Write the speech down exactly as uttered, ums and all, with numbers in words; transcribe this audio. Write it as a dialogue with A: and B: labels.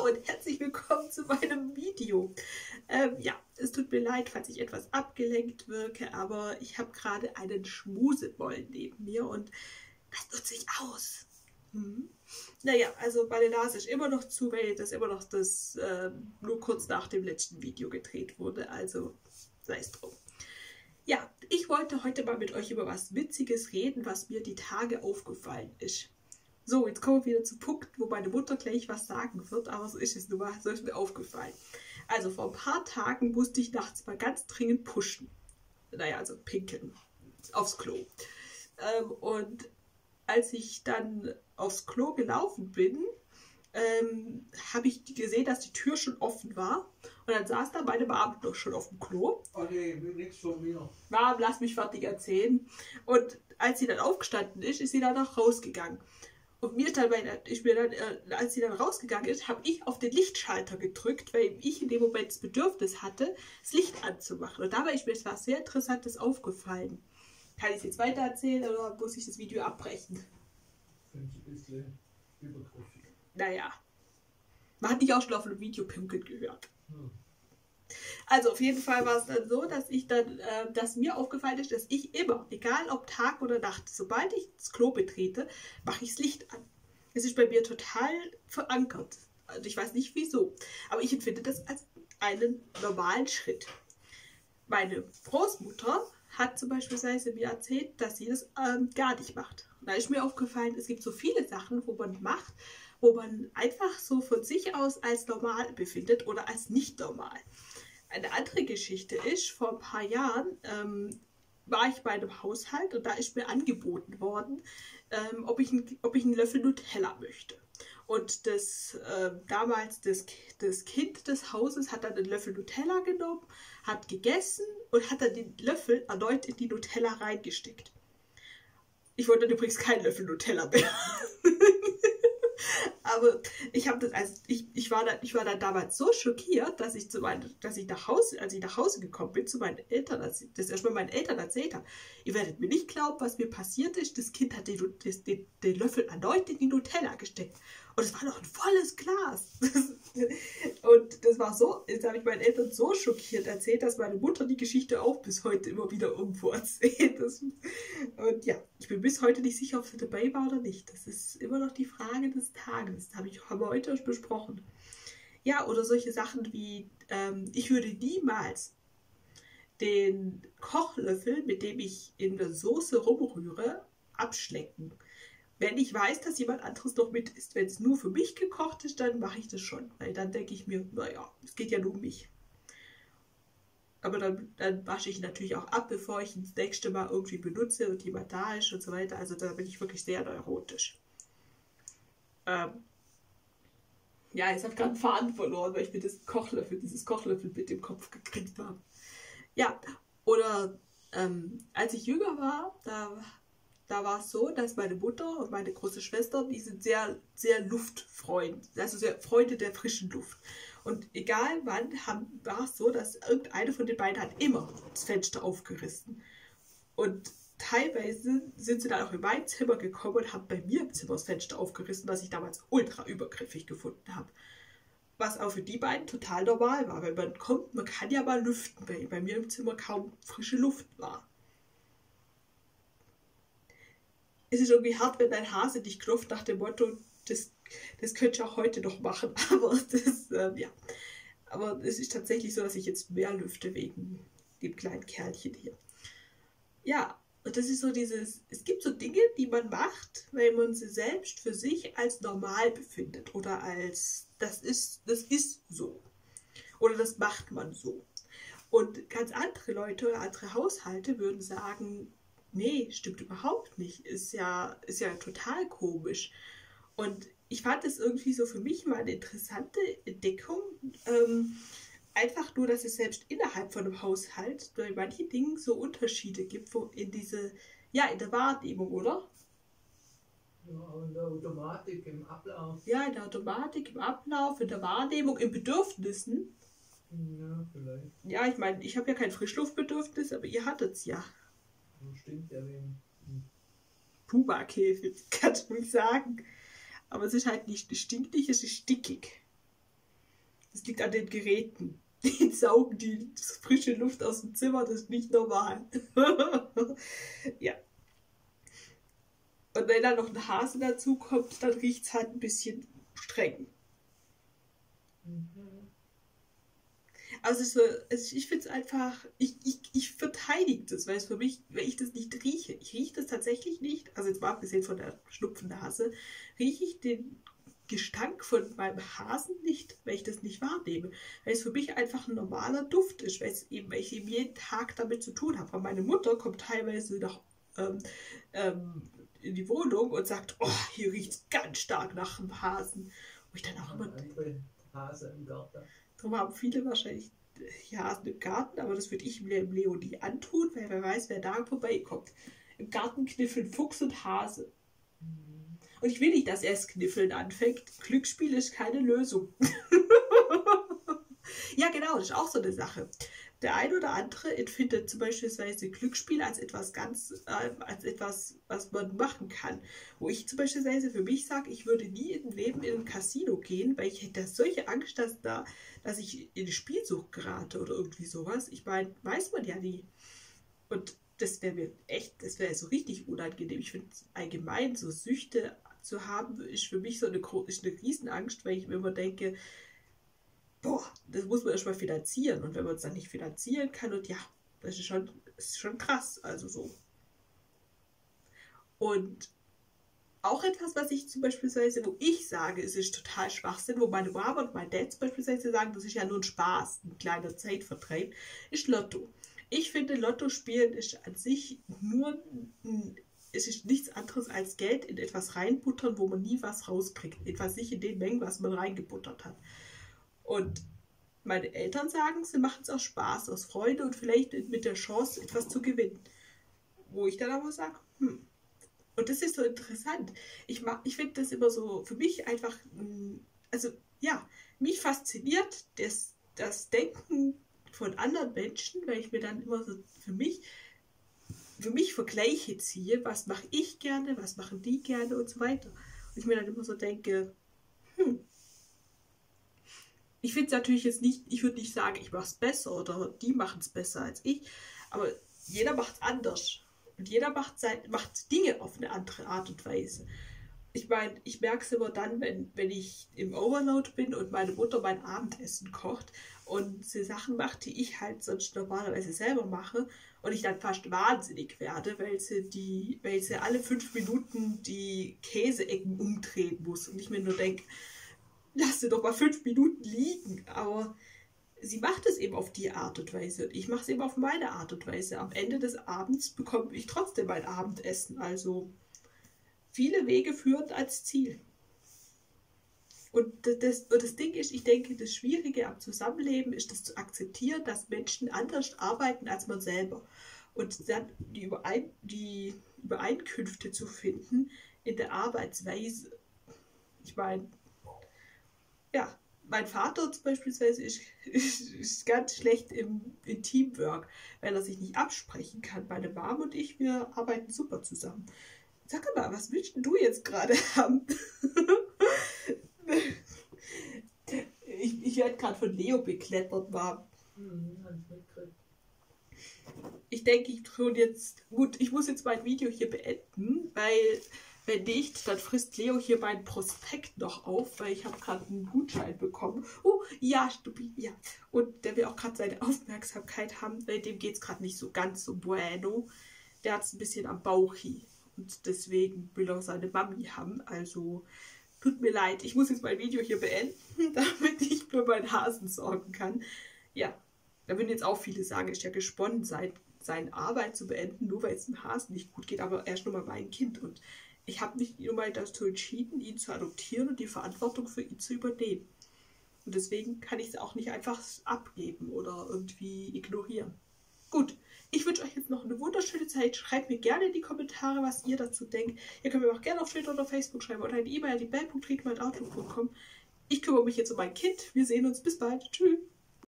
A: Hallo und herzlich willkommen zu meinem Video. Ähm, ja, es tut mir leid, falls ich etwas abgelenkt wirke, aber ich habe gerade einen Schmusebollen neben mir und das nutze ich aus. Hm. Naja, also meine Nase ist immer noch zu, weil das immer noch das äh, nur kurz nach dem letzten Video gedreht wurde, also sei es drum. Ja, ich wollte heute mal mit euch über was Witziges reden, was mir die Tage aufgefallen ist. So, jetzt kommen wir wieder zu Punkt, wo meine Mutter gleich was sagen wird, aber so ist es nun mal, so ist mir aufgefallen. Also vor ein paar Tagen musste ich nachts mal ganz dringend pushen. Naja, also pinkeln. Aufs Klo. Ähm, und als ich dann aufs Klo gelaufen bin, ähm, habe ich gesehen, dass die Tür schon offen war. Und dann saß da meine Mom noch schon auf dem Klo.
B: Oh nee, nichts von mir.
A: Mom, lass mich fertig erzählen. Und als sie dann aufgestanden ist, ist sie dann auch rausgegangen. Und mir dann, ich mir dann, äh, als sie dann rausgegangen ist, habe ich auf den Lichtschalter gedrückt, weil ich in dem Moment das Bedürfnis hatte, das Licht anzumachen. Und dabei ist mir etwas sehr Interessantes aufgefallen. Kann ich es jetzt weiter erzählen oder muss ich das Video abbrechen?
B: Finde ich ein bisschen übergriffig.
A: Naja, man hat nicht auch schon auf einem Video pinkeln gehört.
B: Hm.
A: Also auf jeden Fall war es dann so, dass ich dann, äh, dass mir aufgefallen ist, dass ich immer, egal ob Tag oder Nacht, sobald ich das Klo betrete, mache ich das Licht an. Es ist bei mir total verankert. Also ich weiß nicht wieso, aber ich empfinde das als einen normalen Schritt. Meine Großmutter hat zum Beispiel mir erzählt, dass sie das ähm, gar nicht macht. Und da ist mir aufgefallen, es gibt so viele Sachen, wo man macht, wo man einfach so von sich aus als normal befindet oder als nicht normal. Eine andere Geschichte ist, vor ein paar Jahren ähm, war ich bei einem Haushalt und da ist mir angeboten worden, ähm, ob, ich ein, ob ich einen Löffel Nutella möchte. Und das, äh, damals das, das Kind des Hauses hat dann einen Löffel Nutella genommen, hat gegessen und hat dann den Löffel erneut in die Nutella reingesteckt. Ich wollte dann übrigens keinen Löffel Nutella mehr. Aber ich habe das, also ich, ich, war da, ich war dann damals so schockiert, dass ich zu meinen, dass ich nach Hause, als ich nach Hause gekommen bin, zu meinen Eltern, als das erstmal meinen Eltern erzählt habe. Ihr werdet mir nicht glauben, was mir passiert ist. Das Kind hat den, den, den Löffel erneut in die Nutella gesteckt. Und es war noch ein volles Glas. Und das war so, jetzt habe ich meinen Eltern so schockiert erzählt, dass meine Mutter die Geschichte auch bis heute immer wieder irgendwo erzählt. Das, und ja, ich bin bis heute nicht sicher, ob sie dabei war oder nicht. Das ist immer noch die Frage des Tages. Das habe ich, haben wir heute besprochen. Ja, oder solche Sachen wie, ähm, ich würde niemals den Kochlöffel, mit dem ich in der Soße rumrühre, abschlecken. Wenn ich weiß, dass jemand anderes noch mit isst. Wenn es nur für mich gekocht ist, dann mache ich das schon. Weil dann denke ich mir, naja, es geht ja nur um mich. Aber dann, dann wasche ich natürlich auch ab, bevor ich ihn das nächste Mal irgendwie benutze und jemand da ist und so weiter. Also da bin ich wirklich sehr neurotisch. Ähm ja, jetzt habe ich gerade einen Faden verloren, weil ich mir das Kochlöffel, dieses Kochlöffel mit dem Kopf gekriegt habe. Ja, oder ähm, als ich jünger war, da... Da war es so, dass meine Mutter und meine große Schwester, die sind sehr, sehr Luftfreund, also sehr Freunde der frischen Luft. Und egal wann, war es so, dass irgendeine von den beiden hat immer das Fenster aufgerissen. Und teilweise sind sie dann auch in mein Zimmer gekommen und haben bei mir im Zimmer das Fenster aufgerissen, was ich damals ultra übergriffig gefunden habe. Was auch für die beiden total normal war, weil man kommt, man kann ja mal lüften, weil bei mir im Zimmer kaum frische Luft war. Es ist irgendwie hart, wenn dein Hase dich knufft nach dem Motto, das, das könnt ihr auch heute noch machen. Aber das, ähm, ja. Aber es ist tatsächlich so, dass ich jetzt mehr lüfte wegen dem kleinen Kerlchen hier. Ja, und das ist so dieses, es gibt so Dinge, die man macht, weil man sie selbst für sich als normal befindet oder als, das ist, das ist so. Oder das macht man so. Und ganz andere Leute oder andere Haushalte würden sagen, nee, stimmt überhaupt nicht. Ist ja, ist ja total komisch. Und ich fand es irgendwie so für mich mal eine interessante Entdeckung. Ähm, einfach nur, dass es selbst innerhalb von einem Haushalt bei manchen Dingen so Unterschiede gibt, wo in diese, ja, in der Wahrnehmung, oder?
B: Ja, in der Automatik, im Ablauf.
A: Ja, in der Automatik, im Ablauf, in der Wahrnehmung, in Bedürfnissen.
B: Ja, vielleicht.
A: Ja, ich meine, ich habe ja kein Frischluftbedürfnis, aber ihr hattet es ja.
B: Stimmt ja wegen
A: Puma-Käfig, kannst du nicht sagen. Aber es ist halt nicht, es stinkt nicht, es ist stickig. Das liegt an den Geräten. Die saugen die frische Luft aus dem Zimmer, das ist nicht normal. Ja. Und wenn dann noch ein Hase dazu kommt, dann riecht es halt ein bisschen streng.
B: Mhm.
A: Also, so, also ich finde es einfach, ich, ich, ich verteidige das, weil es für mich, wenn ich das nicht rieche, ich rieche das tatsächlich nicht, also jetzt mal abgesehen von der Schnupfennase, rieche ich den Gestank von meinem Hasen nicht, weil ich das nicht wahrnehme. Weil es für mich einfach ein normaler Duft ist, weil, es eben, weil ich eben jeden Tag damit zu tun habe. Und meine Mutter kommt teilweise nach, ähm, ähm, in die Wohnung und sagt, oh, hier riecht es ganz stark nach dem Hasen. Wo ich dann auch immer...
B: Andere Hase im Garten.
A: Darum haben viele wahrscheinlich Hasen im Garten, aber das würde ich dem Leo nie antun, weil wer weiß, wer da vorbeikommt. Im Garten kniffeln Fuchs und Hase.
B: Mhm.
A: Und ich will nicht, dass er es kniffeln anfängt. Glücksspiel ist keine Lösung. Ja, genau, das ist auch so eine Sache. Der ein oder andere empfindet zum Beispiel Glücksspiel als etwas ganz, äh, als etwas, was man machen kann. Wo ich zum Beispiel für mich sage, ich würde nie im Leben in ein Casino gehen, weil ich hätte solche Angst, dass, da, dass ich in Spielsucht gerate oder irgendwie sowas. Ich meine, weiß man ja nie. Und das wäre mir echt, das wäre so richtig unangenehm. Ich finde allgemein so Süchte zu haben, ist für mich so eine, ist eine Riesenangst, weil ich mir immer denke, boah, das muss man erstmal finanzieren. Und wenn man es dann nicht finanzieren kann, und ja, das ist schon, das ist schon krass, also so. Und auch etwas, was ich zum Beispiel, wo ich sage, es ist total Schwachsinn, wo meine Mama und mein Dad beispielsweise sagen, das ist ja nur ein Spaß, ein kleiner Zeitvertreib, ist Lotto. Ich finde, Lotto spielen ist an sich nur, es ist nichts anderes als Geld in etwas reinbuttern, wo man nie was rauskriegt. Etwas nicht in den Mengen, was man reingebuttert hat. Und meine Eltern sagen, sie machen es aus Spaß, aus Freude und vielleicht mit der Chance, etwas zu gewinnen. Wo ich dann aber sage, hm. Und das ist so interessant. Ich, ich finde das immer so, für mich einfach, also ja, mich fasziniert das, das Denken von anderen Menschen, weil ich mir dann immer so für mich, für mich Vergleiche ziehe, was mache ich gerne, was machen die gerne und so weiter. Und ich mir dann immer so denke, hm, ich finde es natürlich jetzt nicht, ich würde nicht sagen, ich mache es besser oder die machen es besser als ich, aber jeder macht es anders. Und jeder macht, sein, macht Dinge auf eine andere Art und Weise. Ich meine, ich merke es immer dann, wenn, wenn ich im Overload bin und meine Mutter mein Abendessen kocht und sie Sachen macht, die ich halt sonst normalerweise selber mache und ich dann fast wahnsinnig werde, weil sie, die, weil sie alle fünf Minuten die Käseecken umdrehen muss und ich mir nur denke, lass sie doch mal fünf Minuten liegen, aber sie macht es eben auf die Art und Weise und ich mache es eben auf meine Art und Weise. Am Ende des Abends bekomme ich trotzdem mein Abendessen, also viele Wege führen als Ziel. Und das, und das Ding ist, ich denke, das Schwierige am Zusammenleben ist, das zu akzeptieren, dass Menschen anders arbeiten als man selber. Und dann die, Überein, die Übereinkünfte zu finden in der Arbeitsweise. Ich meine, ja, mein Vater zum Beispiel ist, ist, ist ganz schlecht im, im Teamwork, weil er sich nicht absprechen kann. Meine Mom und ich, wir arbeiten super zusammen. Sag mal, was willst du jetzt gerade haben? ich ich werde gerade von Leo beklettert, Mom.
B: Mhm,
A: ich denke, ich tue jetzt, gut, ich muss jetzt mein Video hier beenden, weil wenn nicht, dann frisst Leo hier meinen Prospekt noch auf, weil ich habe gerade einen Gutschein bekommen. Oh, ja, Stuppi, ja. Und der will auch gerade seine Aufmerksamkeit haben, weil dem geht es gerade nicht so ganz so bueno. Der hat es ein bisschen am Bauchi. Und deswegen will er seine Mami haben. Also, tut mir leid, ich muss jetzt mein Video hier beenden, damit ich für meinen Hasen sorgen kann. Ja, da würden jetzt auch viele sagen, ist ja gesponnen, sein, seine Arbeit zu beenden, nur weil es dem Hasen nicht gut geht. Aber er ist nun mal mein Kind und ich habe mich nur mal dazu entschieden, ihn zu adoptieren und die Verantwortung für ihn zu übernehmen. Und deswegen kann ich es auch nicht einfach abgeben oder irgendwie ignorieren. Gut, ich wünsche euch jetzt noch eine wunderschöne Zeit. Schreibt mir gerne in die Kommentare, was ihr dazu denkt. Ihr könnt mir auch gerne auf Twitter oder Facebook schreiben oder eine E-Mail an die bell punkt riedmann at outlook punkt com. Ich kümmere mich jetzt um mein Kind. Wir sehen uns. Bis bald. Tschüss.